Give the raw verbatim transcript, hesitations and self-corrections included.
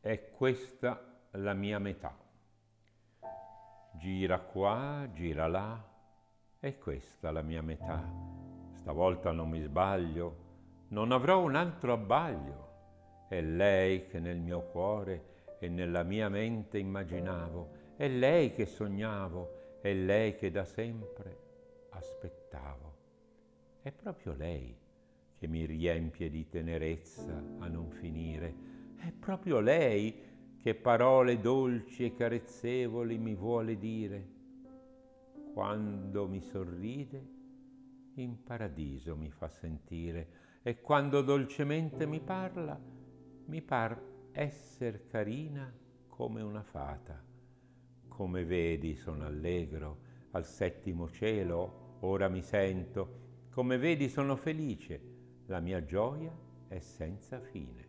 È questa la mia metà. Gira qua, gira là, è questa la mia metà. Stavolta non mi sbaglio, non avrò un altro abbaglio. È lei che nel mio cuore e nella mia mente immaginavo, è lei che sognavo, è lei che da sempre aspettavo. È proprio lei che mi riempie di tenerezza a non finire. È proprio lei che parole dolci e carezzevoli mi vuole dire. Quando mi sorride, in paradiso mi fa sentire, e quando dolcemente mi parla, mi par esser carina come una fata. Come vedi sono allegro, al settimo cielo ora mi sento, come vedi sono felice, la mia gioia è senza fine.